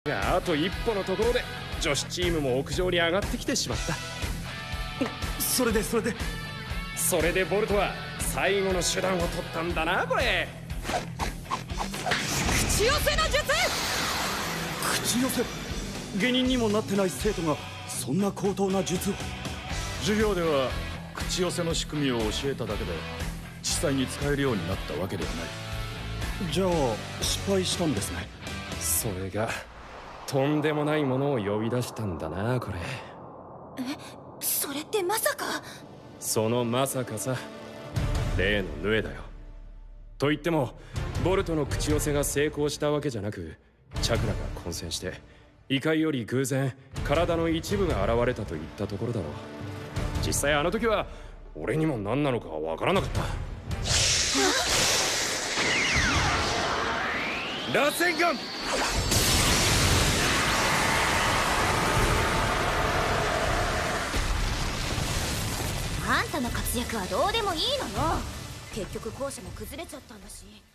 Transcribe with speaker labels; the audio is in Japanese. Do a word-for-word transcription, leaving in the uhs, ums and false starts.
Speaker 1: があと一歩のところで女子チームも屋上に上がってきてしまった。
Speaker 2: それでそれで
Speaker 1: それでボルトは最後の手段を取ったんだな。これ
Speaker 3: 口寄せの術。
Speaker 2: 口寄せ。下人にもなってない生徒がそんな高等な術を。
Speaker 4: 授業では口寄せの仕組みを教えただけで実際に使えるようになったわけではない。
Speaker 2: じゃあ失敗したんですね。
Speaker 1: それがとんでもないものを呼び出したんだな。これ
Speaker 3: え、それってまさか。
Speaker 1: そのまさかさ、例のヌエだよ。と言ってもボルトの口寄せが成功したわけじゃなく、チャクラが混戦して異界より偶然体の一部が現れたといったところだろう。実際あの時は俺にも何なのかわからなかった。螺旋丸。
Speaker 3: あんたの活躍はどうでもいいのよ。結局校舎も崩れちゃったんだし。